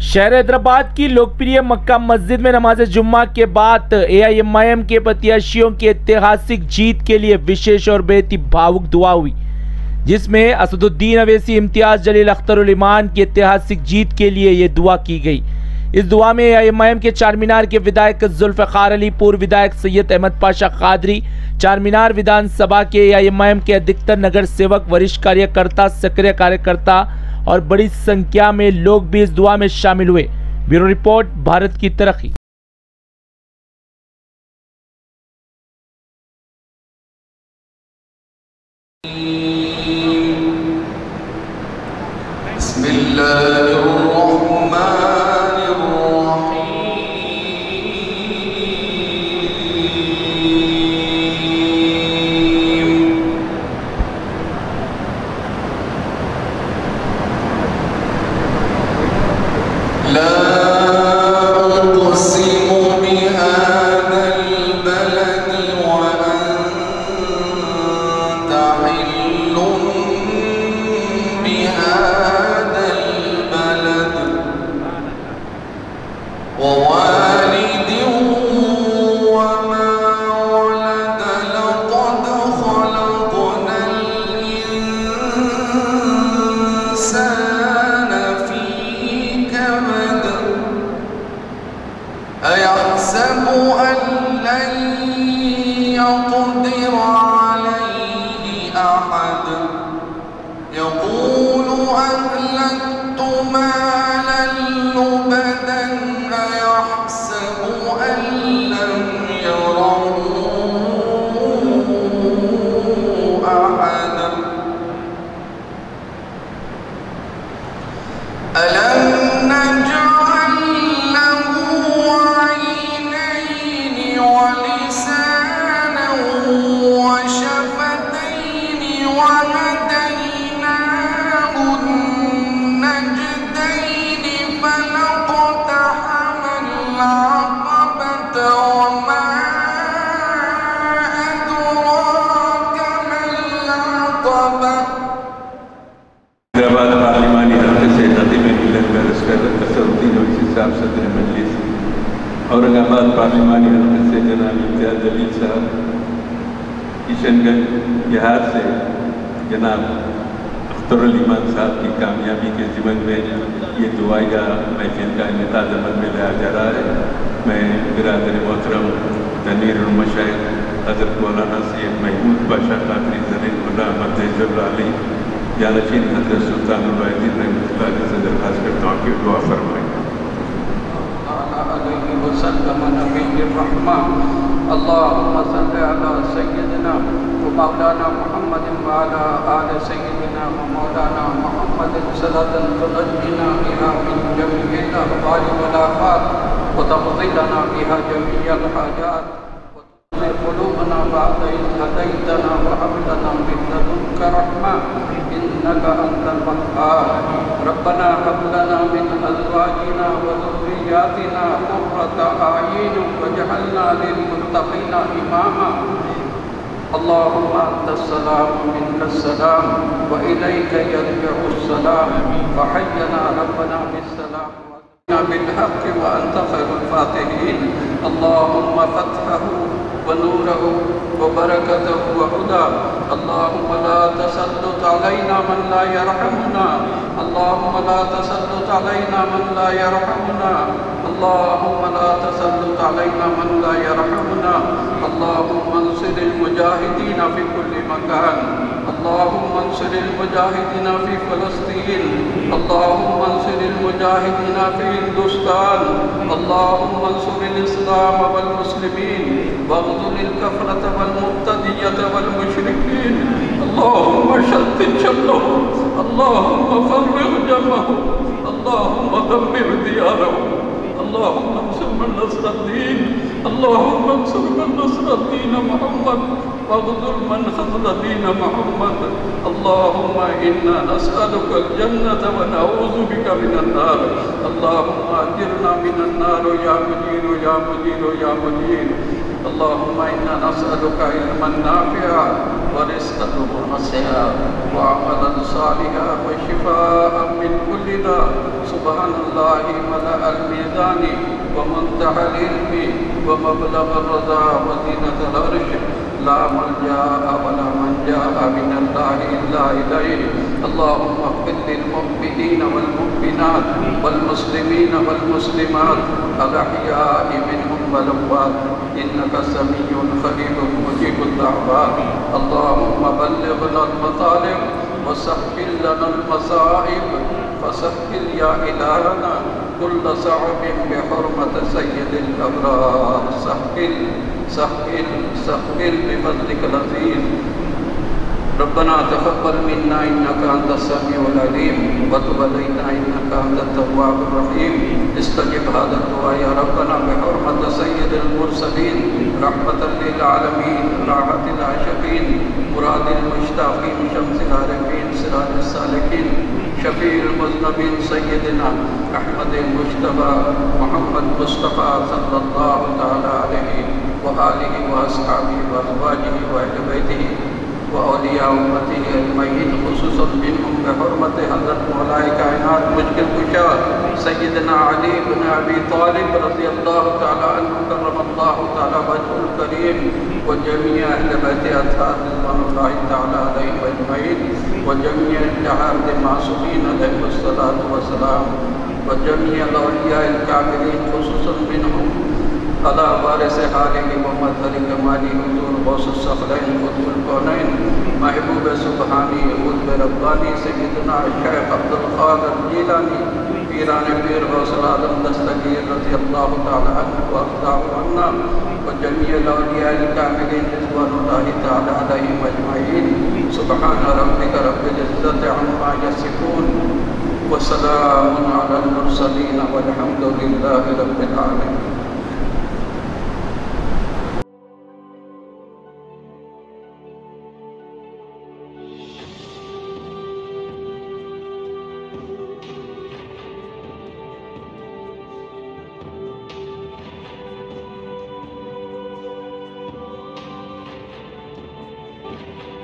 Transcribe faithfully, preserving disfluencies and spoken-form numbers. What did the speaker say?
शहर हैदराबाद की लोकप्रिय मक्का मस्जिद में नमाज जुम्मा के बाद ए आई एम आई एम के प्रत्याशियों की ऐतिहासिक जीत के लिए विशेष और बेहद ही भावुक दुआ हुई, जिसमें असदुद्दीन अवैसी, इम्तियाज जलील, अख्तर उल ईमान की ऐतिहासिक जीत के लिए ये दुआ की गई। इस दुआ में ए आई एम आई एम के चार मीनार के विधायक जुल्फ़िकार अली, पूर्व विधायक सैयद अहमद पाशा कादरी, चार मीनार विधानसभा के ए आई एम आई एम के अधिकतर नगर सेवक, वरिष्ठ कार्यकर्ता, सक्रिय कार्यकर्ता और बड़ी संख्या में लोग भी इस दुआ में शामिल हुए। ब्यूरो रिपोर्ट, भारत की तरक्की। أيحسب أن لن يقدر عليه أحد يقول أهلكت مالا لبدا أيحسب أن لم يره أحد ألم نجعل ولسانا وشفتين وهديناه النجدين فلاقتحم العقبة وما أدراك ما العقبة। हैदराबाद पार्लिमानी हल्के से नदी में मिलन बैरिस्टर असदुद्दीन अवैसी साहब सदर मजलिस, औरंगाबाद पार्लिमानी हल्के से जनाब इम्तियाज जलील साहब, किशनगंज बिहार से जनाब अख्तर उल ईमान साहब की कामयाबी के ज़िमन में ये दुआएगा महफिल का इनेकाद अमल में लाया जा रहा है। मैं बिरादर मोहतरम तनीरुल मशाइख हज़रत मौलाना सैयद महमूद पाशा कादरी ज़रीन मुल्ला अहमद अली जानशीन हज़रत सुल्तानुल वाहिदीन रहमतुल्लाह अलैह से दरख्वास्त करता हूँ कि दुआ फरमाएं। अल्लाहुम्मा सल्लि अला सय्यिदिना व मौलाना मुहम्मदिन व अला आलि सय्यिदिना व मौलाना मुहम्मदिन सल्लल्लाहु तुनज्जिना बिहा मिन जमीइल अहवाल वल आफात व तक़दी लना बिहा जमीअल हाजात व तुज़िर क़ुलूबना बअद इज़ हदैतना व हब लना मिन लदुनका रहमा इन्नका अंतल वह्हाब। रब्बना हब लना मिन अज़वाजिना व ज़ुर्रिय्यातिना क़ुर्रता अ'युन वजअलना लिलमुत्तक़ीना इमामा। अल्लाहुम्मा अंतस्सलाम व मिन्कस्सलाम व इलैका यरजिउस्सलाम व हय्यना रब्बना बिस्सलाम व बिलहक़्क़ि व अंत खैरुल फ़ातिहीन। अल्लाहुम्मा फ़त्हहु व नूरहु व बरकतहु व हुदा। अल्लाहुम्मा ला तसल्लुत अलैना मन ला यरहमुना। अल्लाहुम्मा ला तसल्लुत अलैना मन ला यरहमुना। अल्लाहुम्मा ला तसल्लुत अलैना मन ला यरहमुना। अल्लाहुम्मा अंसिरिल मुजाहिदीन फी कुल्ली मकान। अल्लाहुम्मा अंसिरिल मुजाहिदीन फी फ़लस्तीन। अल्लाहुम्मा अंसिरिल मुजाहिदीन फी हिंदुस्तान। अल्लाहुम्मा अंसिरिल इस्लाम वल मुस्लिमीन वग़्ज़ुलिल कफ़रत वल मुब्तदियत वल मुशरिकीन। अल्लाहुम्मा शत्तित शमलहु। अल्लाहुम्मा फ़र्रिक़ जमअहु। अल्लाहुम्मा दम्मिर दियारहु। अल्लाहुम्मा अंसुर मन नसर दीन। अल्लाहुम्मा अंसुर मन नसर दीन मुहम्मद वग़्ज़ुल मन ख़ज़ल दीन मुहम्मद। अल्लाहुम्मा इन्ना नस्अलुकल जन्नत व नऊज़ु बिका मिनन नार। अल्लाहुम्मा अजिरना मिनन नार या मुजीर या मुजीर या मुजीर। अल्लाहुम्मा इन्ना नस्अलुका इल्मन नाफ़िअ व रिज़्क़न वासिअ व अमलन सालिहा व शिफ़ाअन मिन कुल्लि الرضا سبحان الله ملأ الميزان ومنتهى العلم ومبلغ الرضا وزينة العرش لا ملجأ ولا منجا من الله إلا إليه اللهم اغفر للمؤمنين والمؤمنات والمسلمين والمسلمات الأحياء منهم والأموات إنك سميع قريب مجيب الدعوات اللهم بلغنا المطالب وسهل لنا المصائب فسهل يا إلهنا كل صعب بحرمة سيد الأبرار سهل سهل سهل بفضلك العظيم ربنا تقبل منا إنك أنت السميع العليم وتب علينا إنك أنت التواب الرحيم استجب هذا الدعاء يا ربنا بحرمة سيد المرسلين رحمة للعالمين راحة العاشقين مراد المشتاقين شمس العارفين سراج السالكين شفيع المذنبين سيدنا أحمد المجتبى محمد مصطفى صلى الله تعالى عليه وآله وأصحابه وأزواجه وأهل بيته وأولياء أمته أجمعين خصوصا منهم بحرمة حضرت مولاي कायनात मुश्किल कुशा सय्यदना अली बिन अबी तालिब रज़ी अल्लाह तआला अन्हु करमल्लाहु तआला वजहुल करीम व जमीअ अहले बैत अत्हार रिज़वानुल्लाहि तआला अलैहिम अजमईन व जमीअ अत्हार मासूमीन अलैहिमुस्सलातु वस्सलाम व जमीअ औलियाए कामिलीन खुसूसन मिनहुम अला वारिस हालिहि व मज़हर कमाली हुज़ूर गौसुस सखलैन क़ुतुल कौनैन महबूब सुबहानी क़ुतब रब्बानी सय्यदना शेख अब्दुल क़ादिर जीलानी पीरान पीर गौसुल आज़म दस्तगीर रज़ियल्लाहु तआला अन्हु व अर्ज़ाहु अन्ना व जमीअ औलियाए कामिलीन रिज़वानुल्लाहि तआला अलैहिम अजमईन सुब्हान रब्बिका रब्बिल इज़्ज़ति अम्मा यसिफून व सलामुन अलल मुरसलीन वल्हम्दुलिल्लाहि रब्बिल आलमीन। Thank you.